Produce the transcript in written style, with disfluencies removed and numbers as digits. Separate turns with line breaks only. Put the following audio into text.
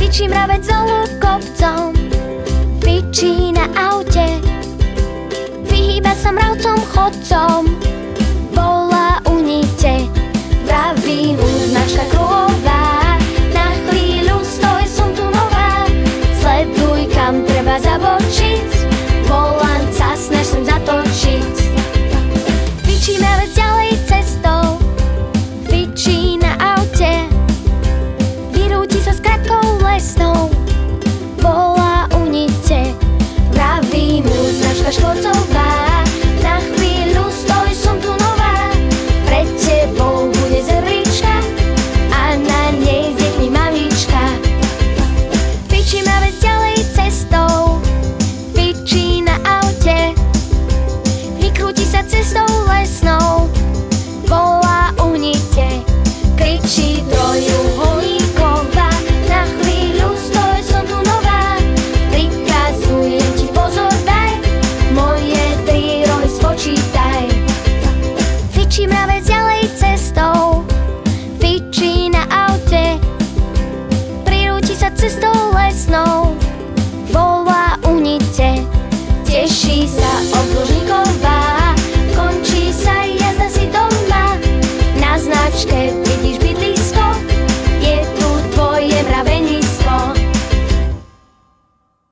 Fičí mravec dolu kopcom, fičí na aute, vyhýba sa mravcom chodcom, volá unite. Vraví mu značka kruhová, na chvíľu stoj, som tu nová. Sleduj, kam treba zabočiť, volant sa snaž sem zatočiť. Fičí mravec ďalej cestou, fičí na aute, vyrúti sa s kratkou lesnou, volá unite. Vraví mu značka štvorcová, na chvíľu stoj, som tu nová. Pred tebou bude zebrička a na nej s deťmi mamička. Fičí mravec ďalej cestou, fičí na aute, vykrúti sa cestou lesnou, volá unite. Kričí trojuholníková, na chvíľu stoj, som tu nová. Prikazujem ti pozor daj, moje 3 rohy spočítaj. Fičí mravec ďalej cestou, fičí na aute, prirúti sa cestou lesnou, volá unite. Teší sa obdĺžníkov